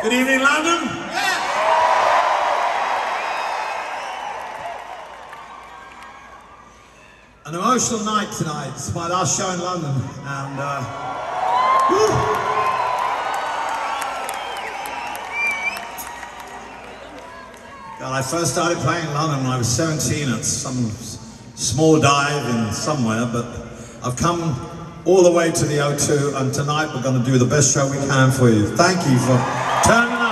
Good evening, London. An emotional night tonight. It's my last show in London, and God, I first started playing in London when I was 17 at some small dive in somewhere, but I've come all the way to the O2, and tonight we're going to do the best show we can for you. Thank you for turning up.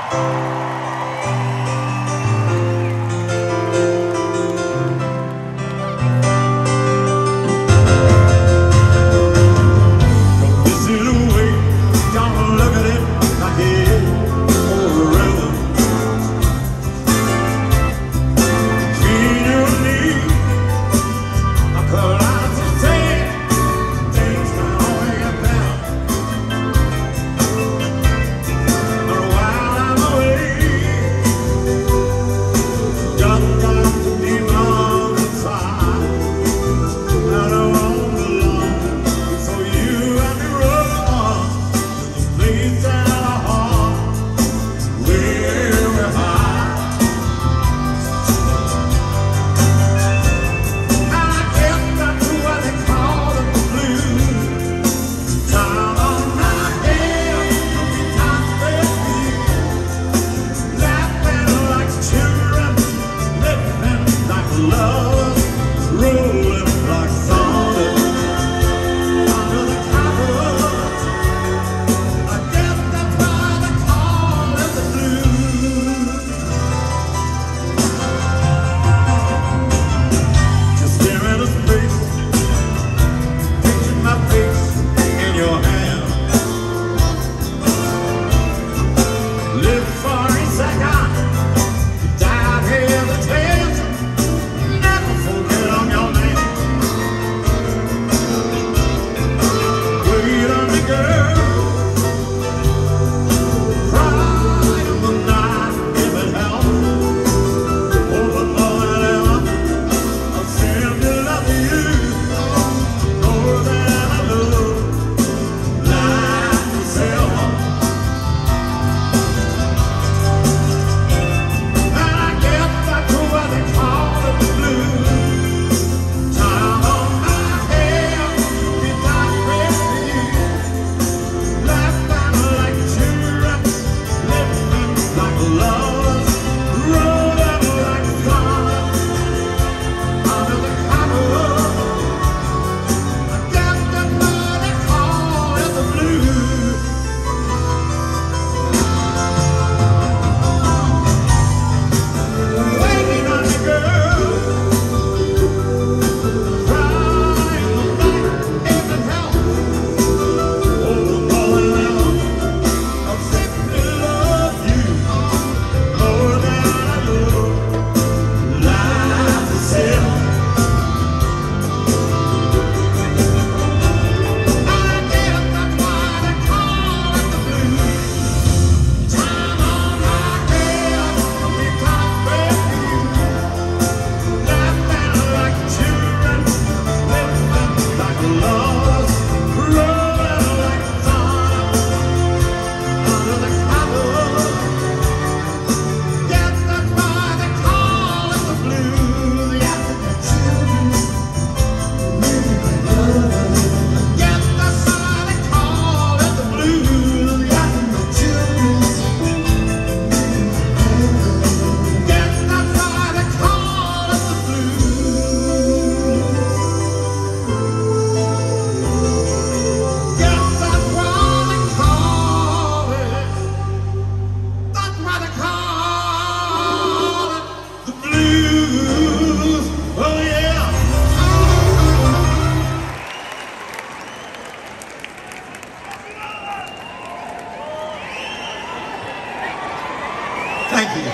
Thank you.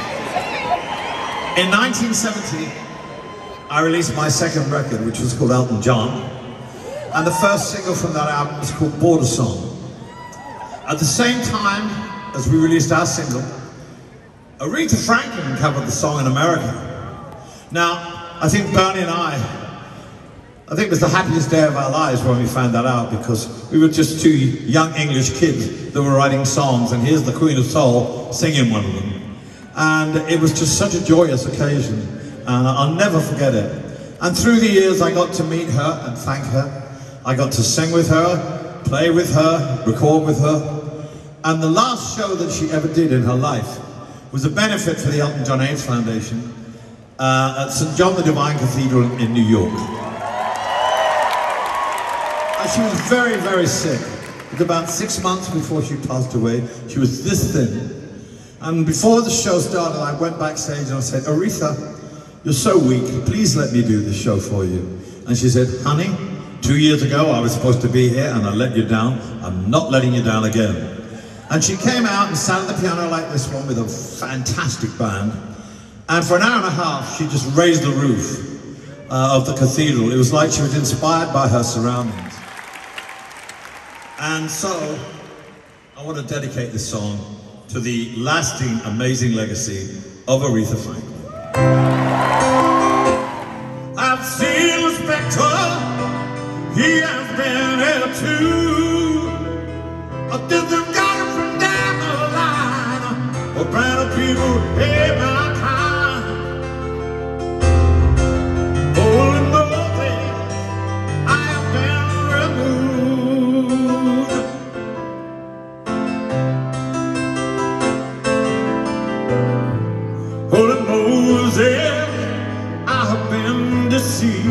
In 1970, I released my second record, which was called Elton John, and the first single from that album was called Border Song. At the same time as we released our single, Aretha Franklin covered the song in America. Now, I think Bernie and I I think it was the happiest day of our lives when we found that out, because we were just two young English kids that were writing songs, and here's the Queen of Soul singing one of them. And it was just such a joyous occasion, and I'll never forget it. And through the years I got to meet her and thank her. I got to sing with her, play with her, record with her. And the last show that she ever did in her life was a benefit for the Elton John AIDS Foundation at St. John the Divine Cathedral in New York. And she was very, very sick. It was about 6 months before she passed away. She was this thin. And before the show started, I went backstage and I said, Aretha, you're so weak, please let me do this show for you. And she said, honey, 2 years ago I was supposed to be here and I let you down. I'm not letting you down again. And she came out and sat at the piano like this one with a fantastic band. And for an hour and a half, she just raised the roof of the cathedral. It was like she was inspired by her surroundings. And so, I want to dedicate this song to the lasting, amazing legacy of Aretha Franklin. I've seen the spectre, he has been here too. A distant guy from down the line, a brand of people pay my time. Holy Moses, I have been removed. Holy Moses, I have been deceived.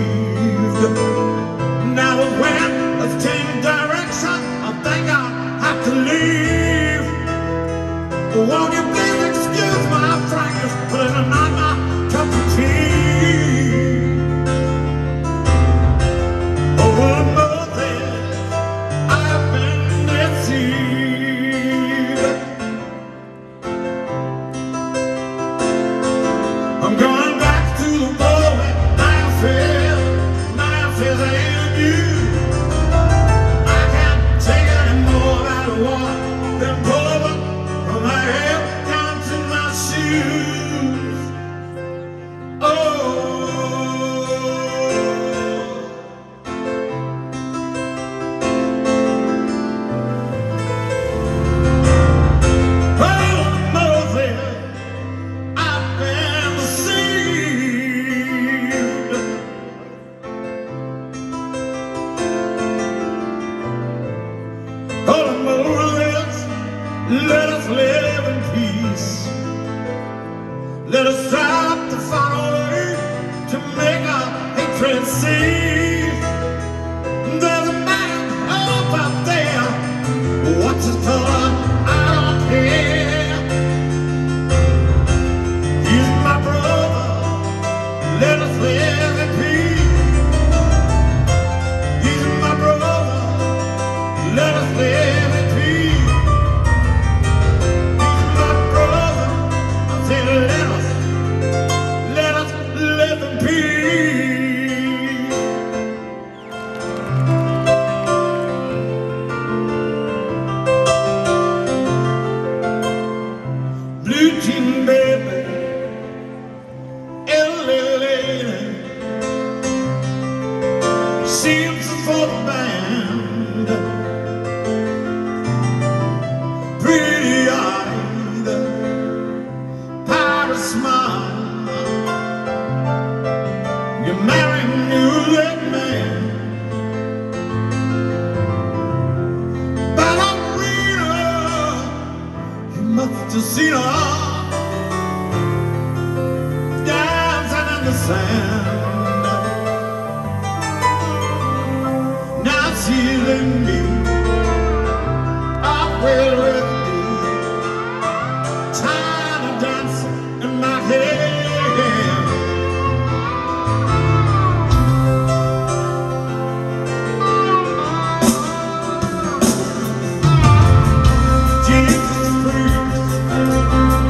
Now the wind has changed direction, I think I'll have to leave. Won't you please excuse my frankness, but it's not my cup of tea. Oh, Moses, I have been deceived. I'm going back to the moment I feel in you. I can't take anymore out of water than over from my head down to my shoes. Oh, Moses, I've been deceived. Oh, Moses, let us live in peace. Let us strive to find a way to make our hatred cease. There's a man up out there, what's his color? I don't care. He's my brother, let us live in peace. He's my brother, let us live in peace. He's my brother, I said let us live in peace. Blue jean baby, LA lady, seems for the band. Pretty-eyed, pirate smile, you're marrying new lit man. But I'm reader, you must have seen her dancing in the sand. Now she's in me, I will with me, trying to dance in my head. Jesus Christ,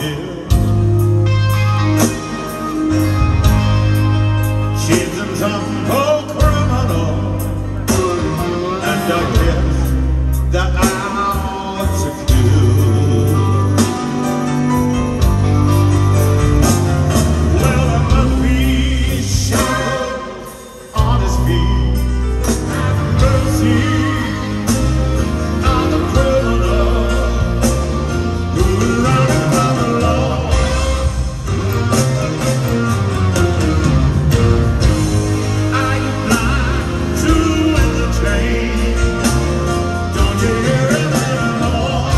hill. She's a tumble criminal, and I guess they're out to kill. Well, I must be sure on his feet. Mercy on the criminal who's running from the law. Are you blind to the change? Don't you hear it anymore?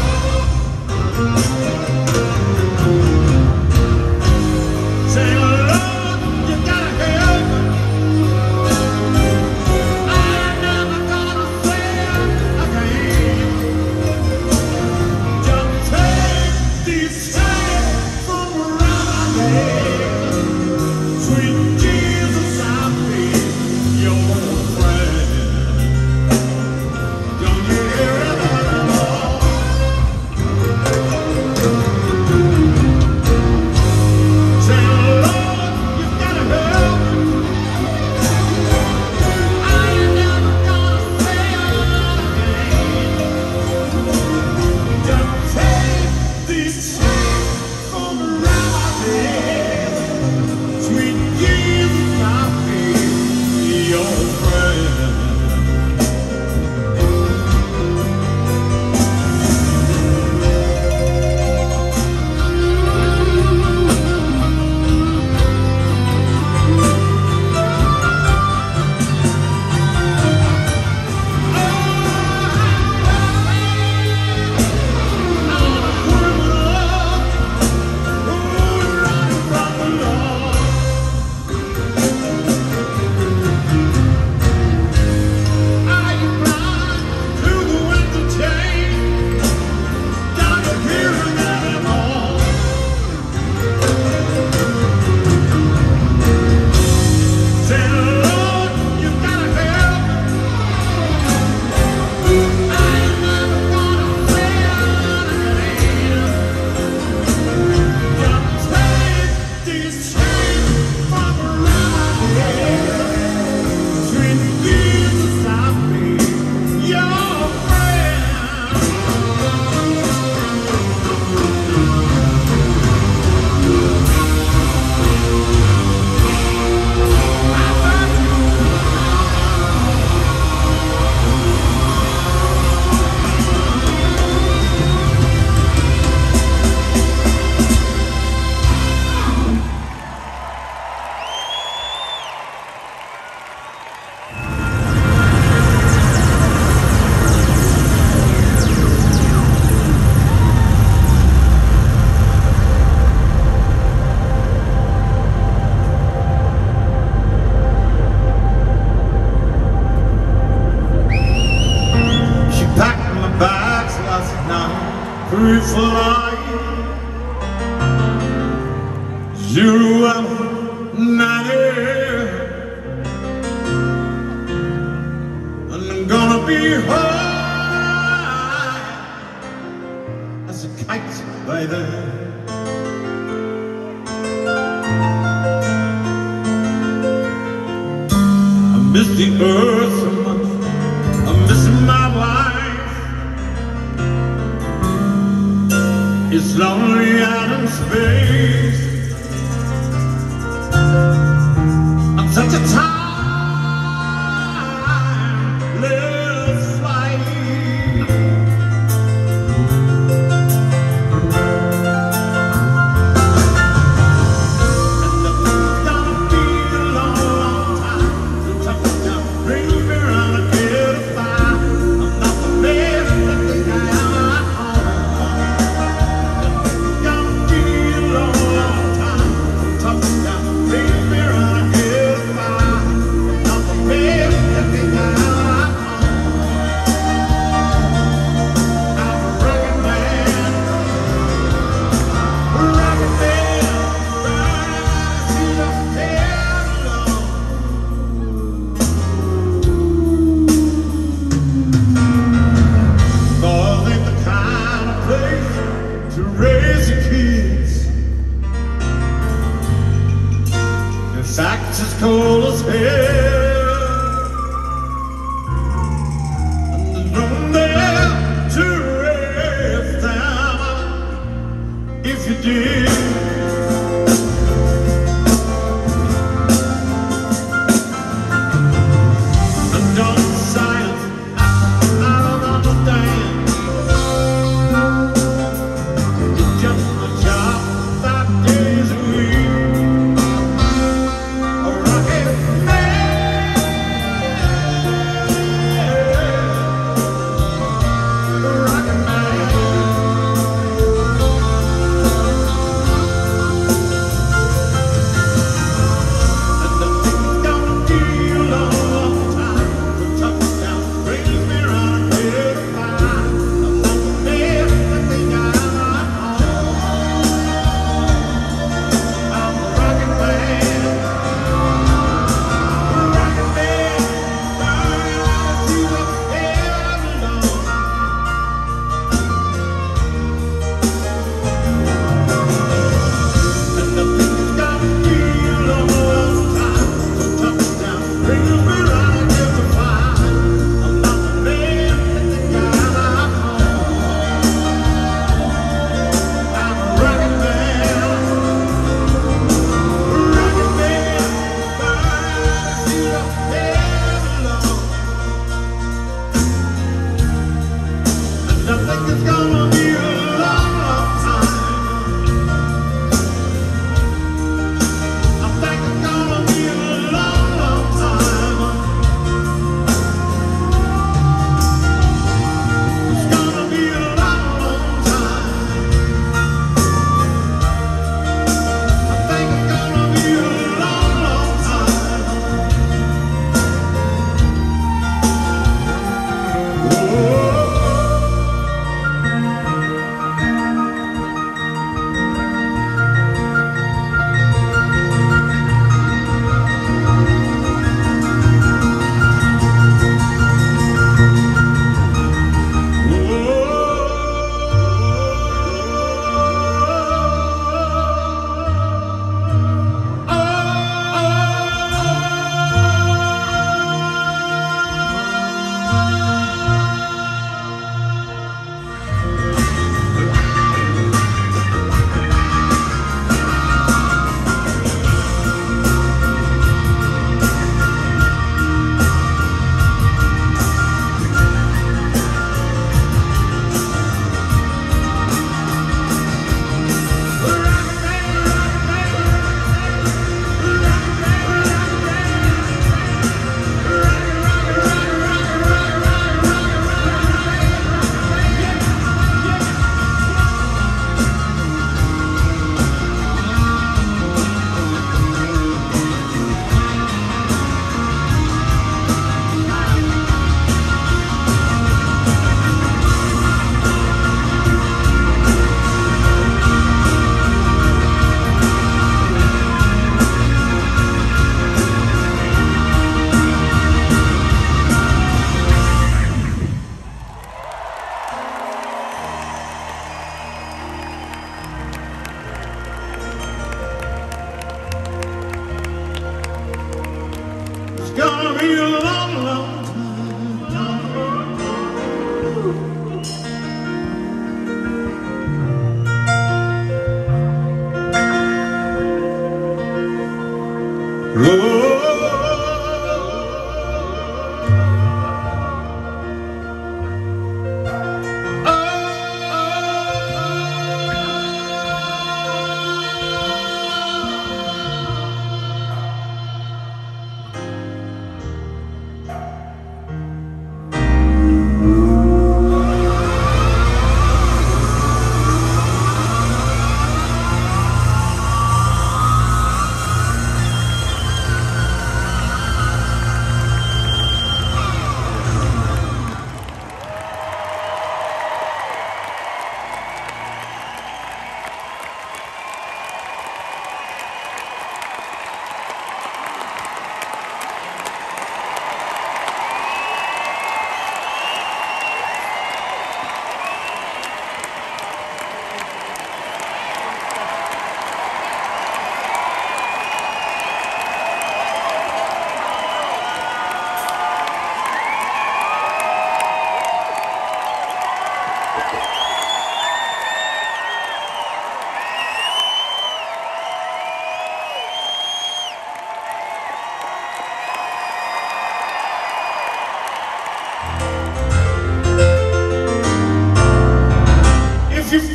Say, Lord, you gotta help me. I ain't never gonna fail again. Just take these chains from around my neck. Sweet Jesus, I'll be your friend. Don't you hear it anymore? Say, Lord, you gotta help me. I ain't never gonna fail again. Just take these chains from around my neck. Sweet Jesus, I'll be your friend. She packed my bags last night, pre-flight 090, and I'm gonna be high as a kite by then. I miss the earth so much, I'm missing my wife. It's lonely out in space. I'm such a timeless flight. And I'm gonna be a long, long time to touchdown. Bring me around and get a fire. I'm not the best, but the guy I'm gonna be a long, long time to touchdown. Bring me around and get a fire. cold as hell, and there's no there to rest down if you did.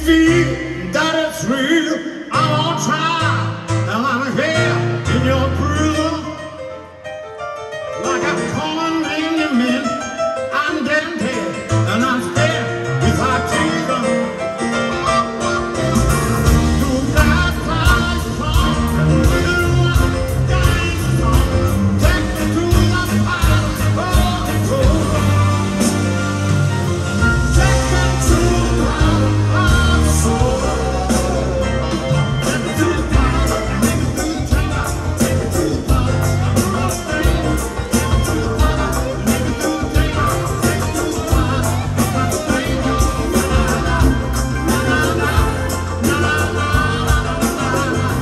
feel that it's real, I won't try. And I'm here in your prison, like I'm calling in men. I'm damn dead, and I'm scared without Jesus. You got fire from, you want danger from. Take me to the fire, oh, control. Take me to the fire, oh, soul. Take me to the fire, take me to the chamber. Take me to the fire, I'm gonna stay. Take me to the fire, take me to the chamber. Take me to the fire, I'm gonna stay. Na na na, na na na, na na na.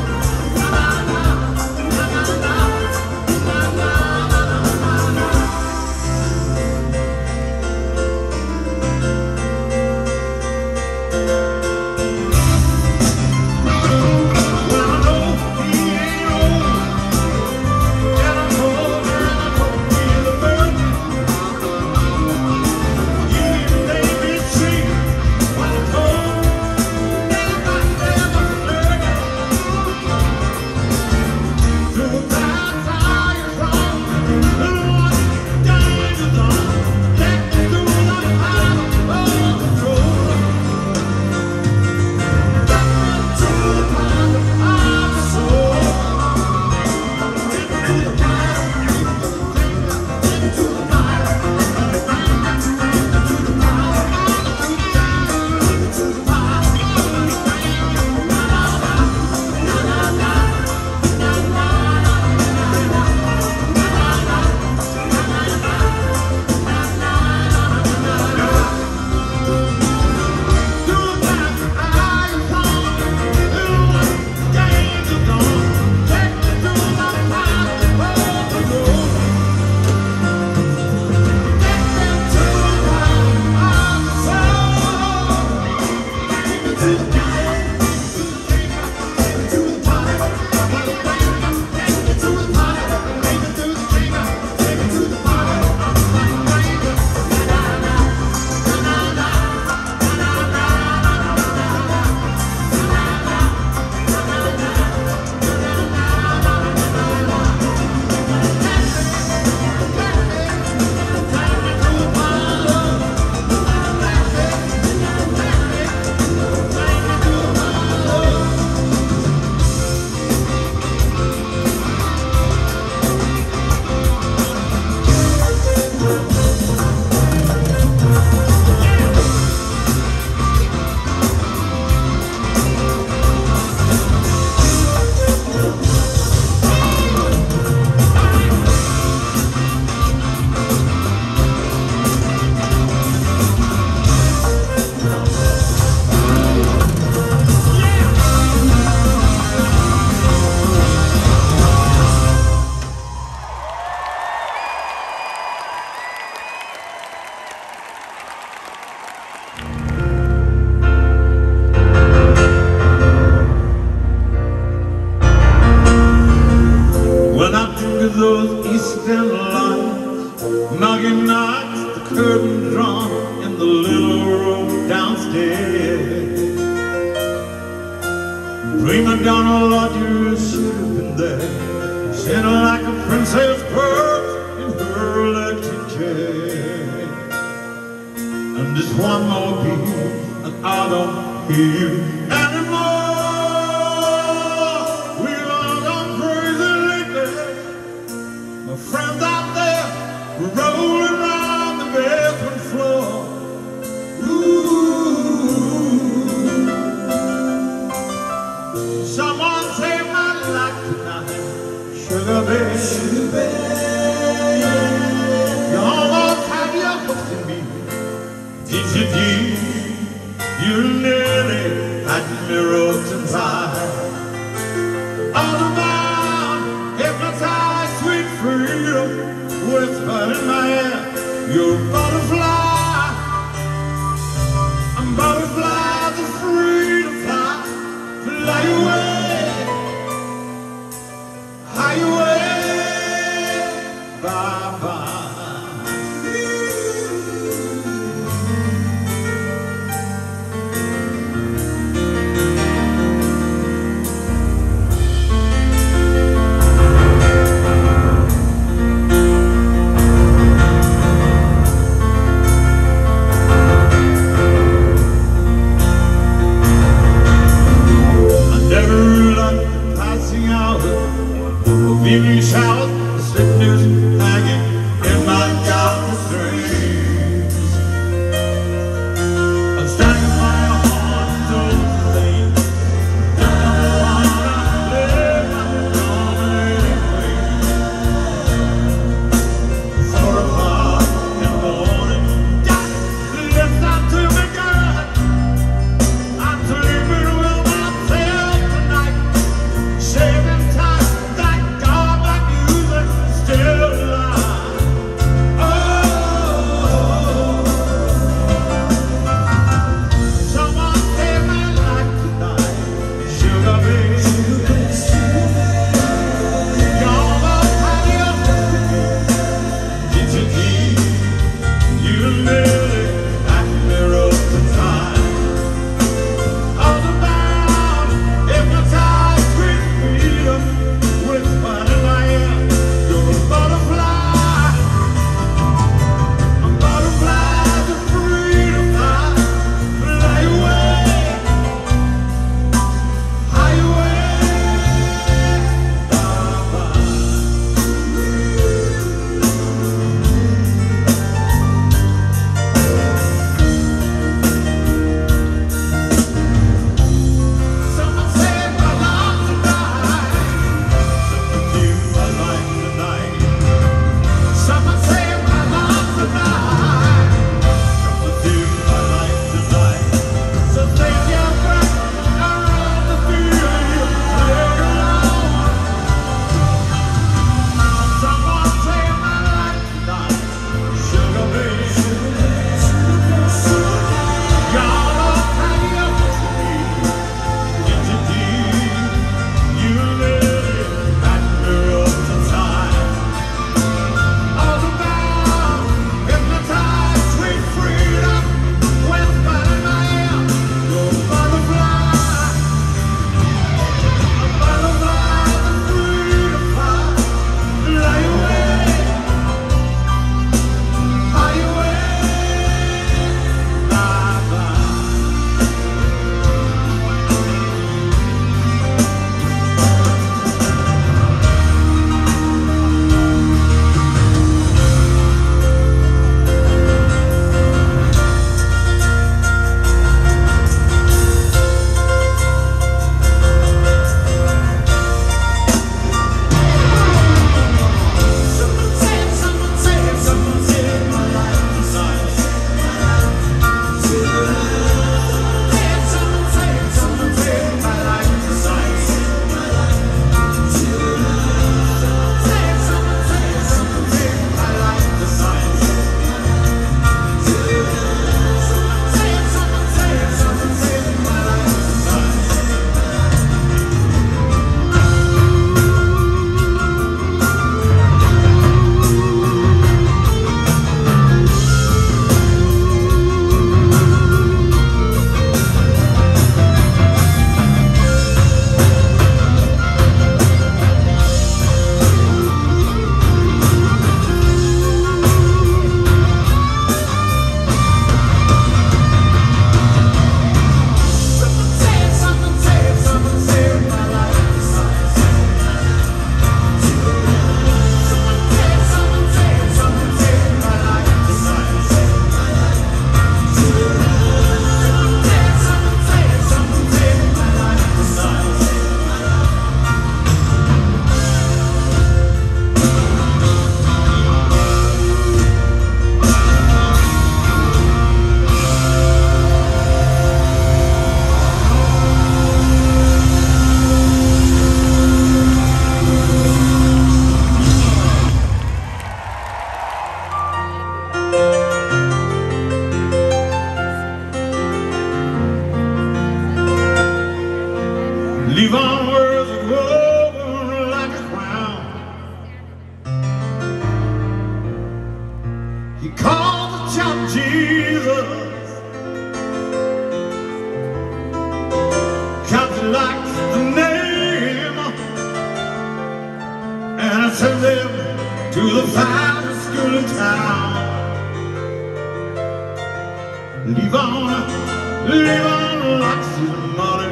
Those eastern lights, knocking knocks, the curtain drawn in the little room downstairs. Prima donna Lodger should have been there, sitting like a princess perched in her electric chair. And just one more beat, and I don't hear you anymore. We've all gone crazy lately. My friends out there rolling around the bedroom floor. Ooh, someone save my life tonight, sugar babe. Sugar babe, you almost had your hooks in me. Did you, dear? You nearly had me Levon wears a robe like a crown. He calls the child Jesus, 'cause he likes the name, and I send him to the finest school in town. Levon likes his money.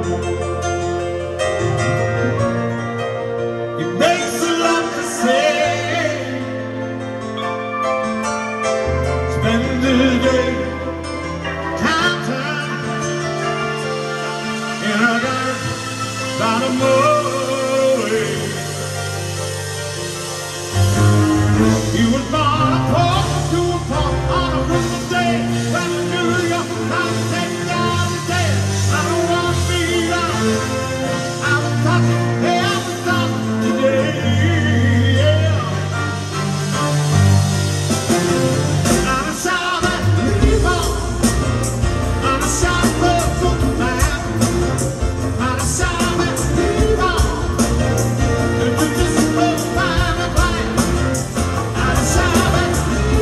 He makes a lot to say, spend his day counting in a dirt by the motorway. He was born a poor to a poor on a Christmas day, when New York Times said God is dead. I don't want to be down. I was talking, hey, I was talking today, yeah. And I saw that Levon, and I saw the Superman, and I saw that Levon, and you just go find a plan. And I saw that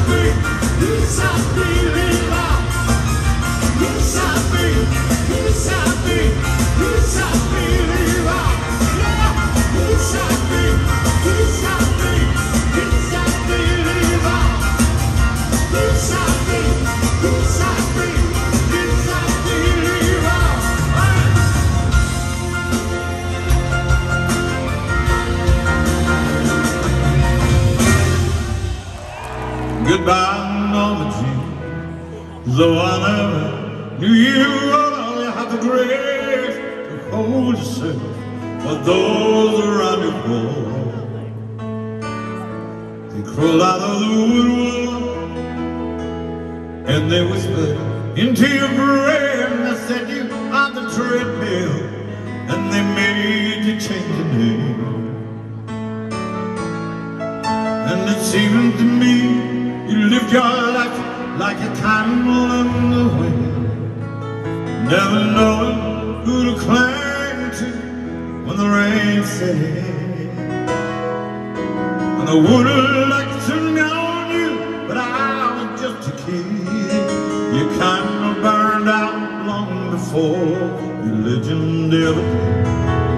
Goodbye, Norma Jean. Though I never knew you, you have the grace to hold yourself while those around you fall. They crawl out of the woodwork and they whisper into your brain. They set you on the treadmill and they made you change your name. And it seems to me you lived your life like a candle in the wind, never knowing who to cling to when the rain set in. And I would have liked to know you, but I was just a kid. Your candle burned out long before religion ever did.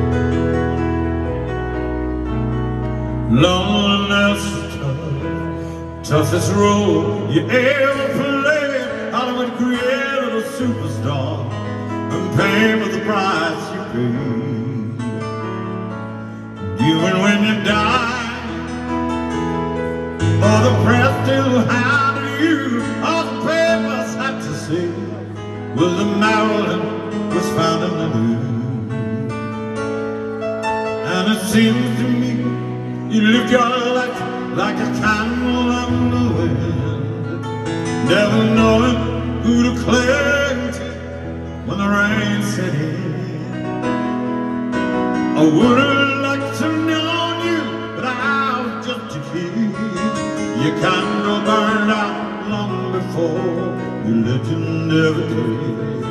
Loneliness is tough, toughest role you ever played. Hollywood created a superstar and paid with the price you paid. Even when you died, all the press still hounded you. All the papers had to say was that Marilyn was found in the news. And it seems to me you lived your life like a candle in the wind, never knowing who to cling to when the rain set in. I would have liked to know you, but I was just a kid. Your candle burned out long before religion ever did.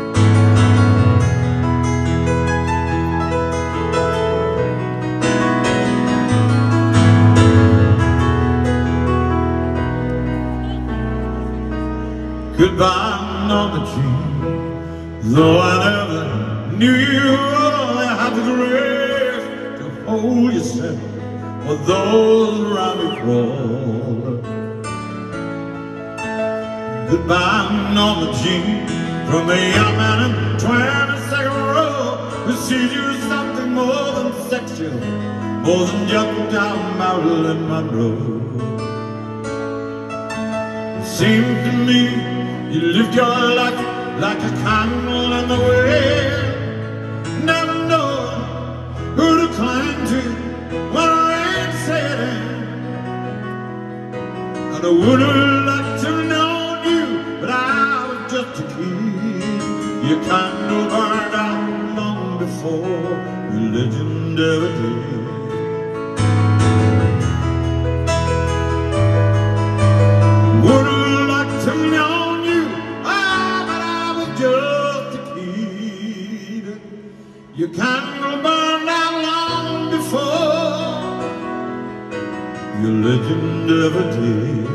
Goodbye, Norma Jean. Though I never knew you, I had the grace to hold yourself while those around you crawl. Goodbye, Norma Jean. From a young man in 22nd row who sees you as something more than sexual, more than just down Marilyn Monroe. It seems to me you lived your life like a candle in the wind, never knowing who to cling to when the rain set in. And I would have liked to know you, but I was just a kid. Your candle burned out long before religion ever did. Would have liked to know your candle burned out long before your legend ever did.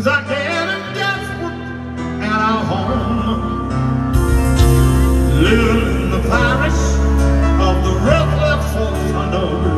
Things are getting desperate at our home. Living in the parish of the Redcliffe folks I know.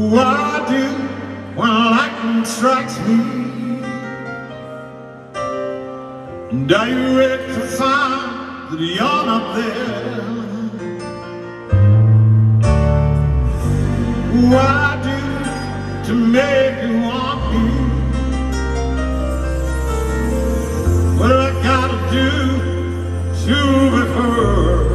what I do when lightning strikes me. And are you ready to find that you're not there? What I do to make you want me? What I gotta do to be heard?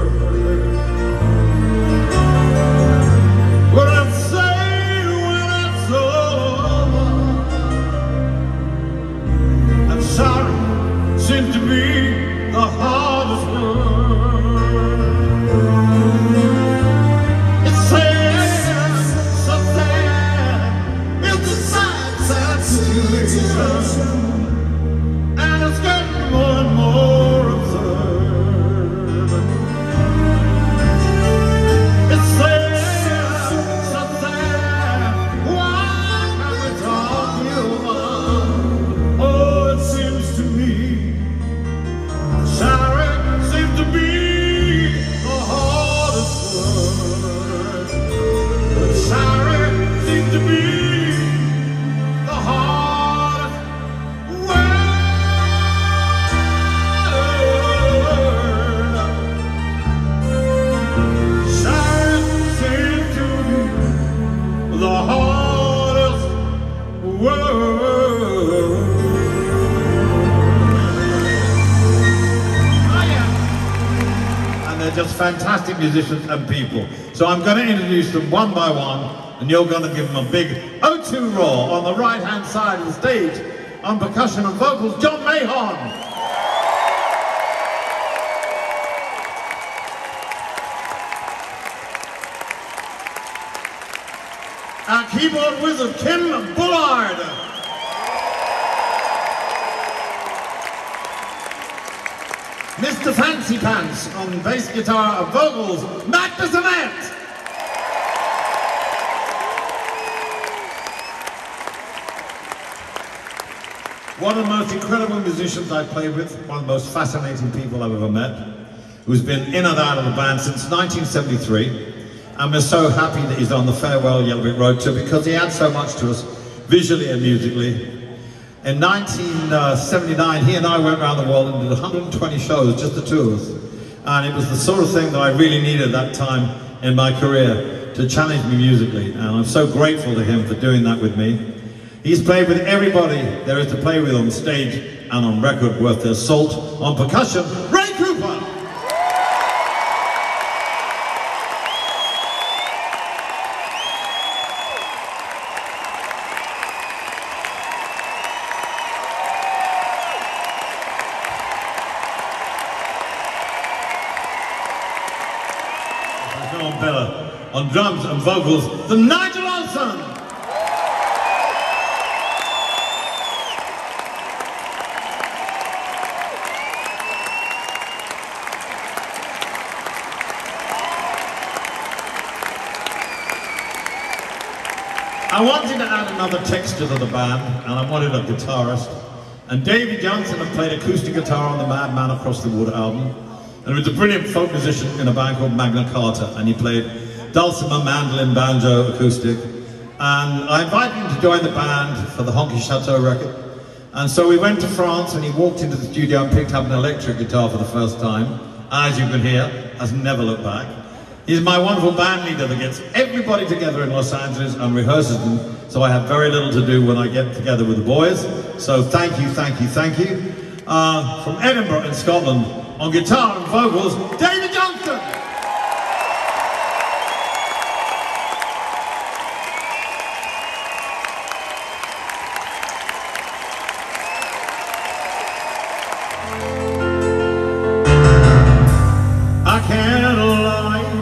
What I say when it's over? I'm sorry seems to be the hardest word. It's sad, so sad. It's a sad, sad situation. And it's getting more and more absurd. It's sad, so sad. Why can't we talk human? Oh, it seems to me sorry seems to be the hardest word. Sorry seems to be the hardest word. Sorry seems to be the hardest word. They're just fantastic musicians and people. So I'm going to introduce them one by one, and you're going to give them a big O2 roar. On the right-hand side of the stage, on percussion and vocals, John Mahon. Our keyboard wizard, Kim Bullard. Mr. Fancy Pants on bass guitar and vocals, Matt DeSonet. One of the most incredible musicians I've played with, one of the most fascinating people I've ever met, who's been in and out of the band since 1973, and we're so happy that he's on the Farewell Yellow Brick Road tour because he adds so much to us, visually and musically. In 1979, he and I went around the world and did 120 shows, just the two of us. And it was the sort of thing that I really needed that time in my career to challenge me musically. And I'm so grateful to him for doing that with me. He's played with everybody there is to play with on stage and on record worth their salt. On percussion, Ray Cooper. On drums and vocals, the Nigel Olsson. I wanted to add another texture to the band, and I wanted a guitarist. And Davy Johnson had played acoustic guitar on the Mad Man Across the Water album. And he was a brilliant folk musician in a band called Magna Carta, and he played dulcimer, mandolin, banjo, acoustic. And I invited him to join the band for the Honky Chateau record. And so we went to France, and he walked into the studio and picked up an electric guitar for the first time. And as you can hear, has never looked back. He's my wonderful band leader that gets everybody together in Los Angeles and rehearses them. So I have very little to do when I get together with the boys. So thank you, thank you, thank you. From Edinburgh in Scotland, on guitar and vocals, David Johnston. I can't lie,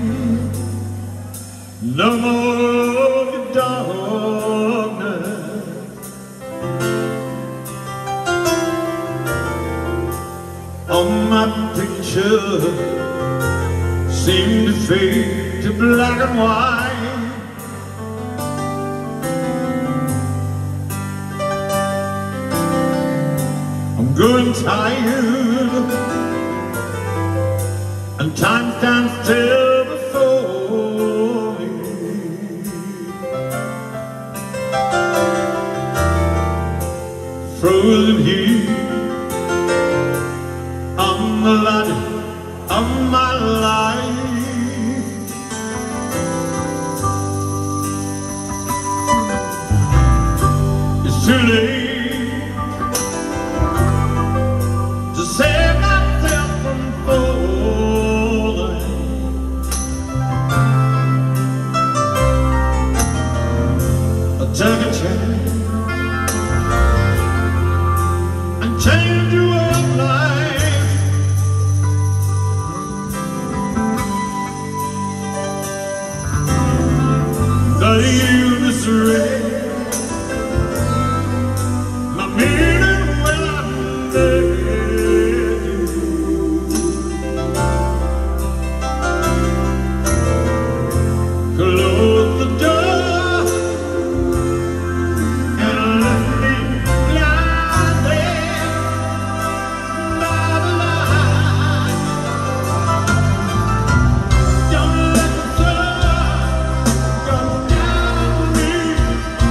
no more of your darkness. On my picture seem to fade to black and white. I'm growing tired, and time stands still before me. wasn't here on the ladder of my life. It's too late to save myself from falling. I took a chance and changed your life. Gave you this ring, my meaning when I'm dead. Close the door and let me lie there by the light. Don't let the sun go down on me.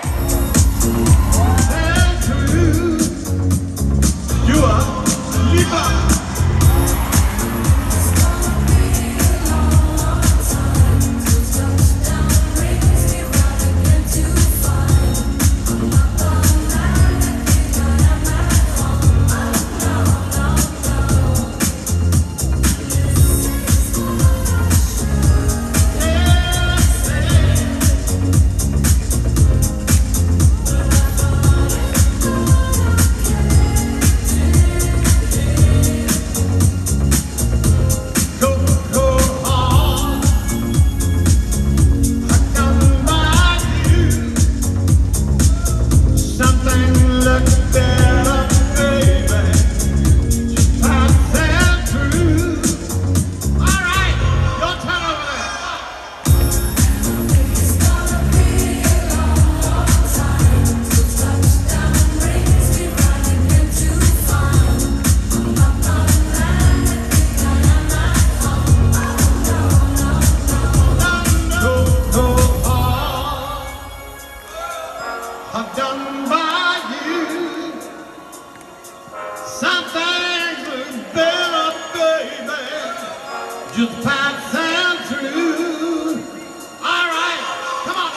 Just passing through. All right, come on.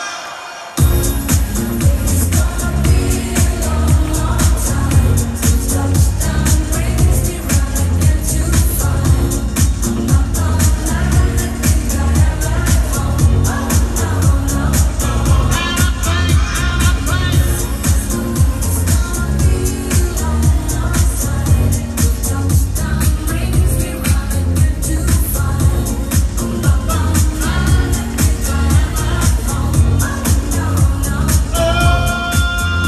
It's gonna be a long, long time till touchdown brings me round again to find I'm not the land that think I have at home. Oh no, no, no. And I think It's gonna be a long, long time till touchdown brings me round again to find I'm not the land that think I have at home. Oh no, no.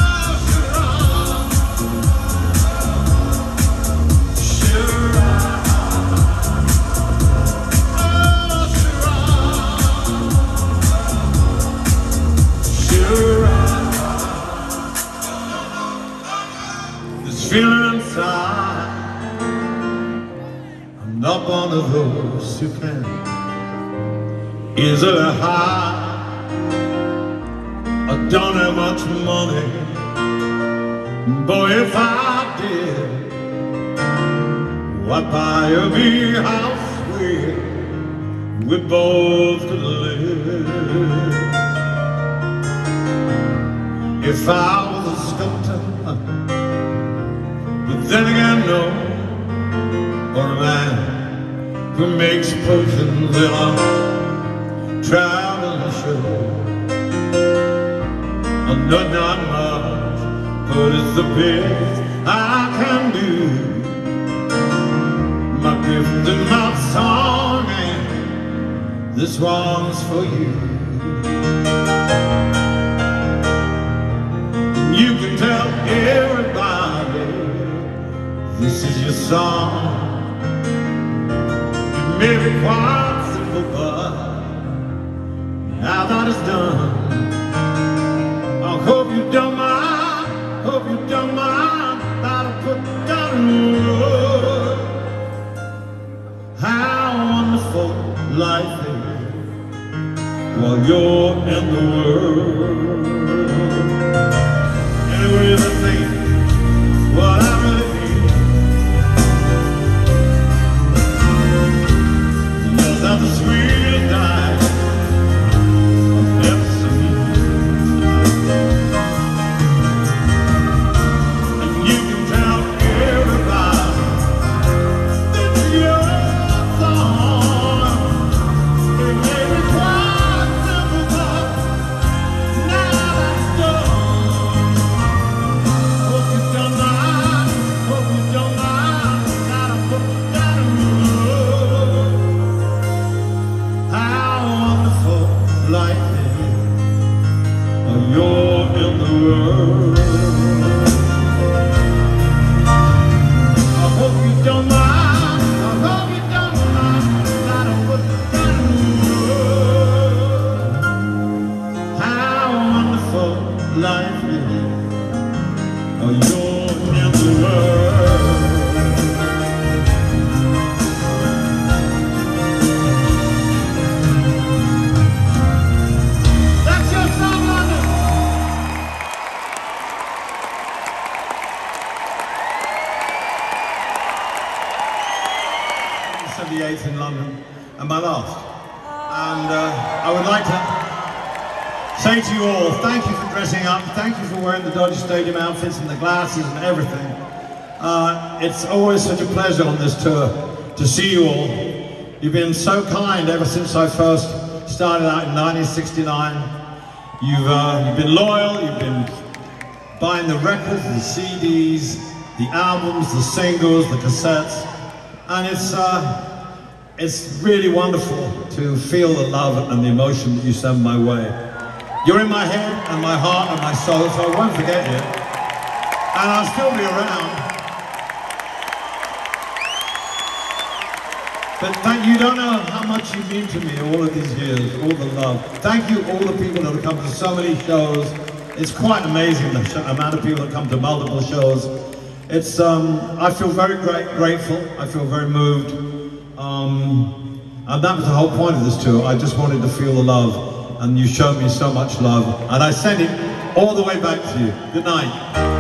This feeling inside, I'm not one of those who can easily hide. I don't have much money, boy, if I did, I'd buy a big house where we both could live. If I was a sculptor, but then again, no, or a man who makes potions in a traveling show. I know not much, but it's the best I can do. My gift and my song, and this one's for you. You can tell everybody this is your song. It may be quite simple, but now that it's done, I hope you don't mind, hope you don't mind that I put down in words how wonderful life is while you're in the world. Anyway, I think what I really feel, yes, I'm the sweetest I've ever seen. And you can tell everybody that your song, it may be quite simple, but now that's done. Hope you don't mind, hope you don't mind that I put that in love. How wonderful life is when you're in the world. I hope you don't mind, I hope you don't mind that I put that in love. How wonderful life is when you're in the world. That's your song, London. I would like to say to you all, thank you for dressing up, thank you for wearing the Dodger Stadium outfits and the glasses and everything. It's always such a pleasure on this tour to see you all. You've been so kind ever since I first started out in 1969. You've been loyal, you've been buying the records, the CDs, the albums, the singles, the cassettes, and it's really wonderful to feel the love and the emotion that you send my way. You're in my head and my heart and my soul, so I won't forget you, and I'll still be around. But you don't know how much you mean to me all of these years, all the love. Thank you all the people that have come to so many shows. It's quite amazing the amount of people that come to multiple shows. It's, I feel very grateful, I feel very moved. And that was the whole point of this tour. I just wanted to feel the love, and you showed me so much love, and I send it all the way back to you. Good night.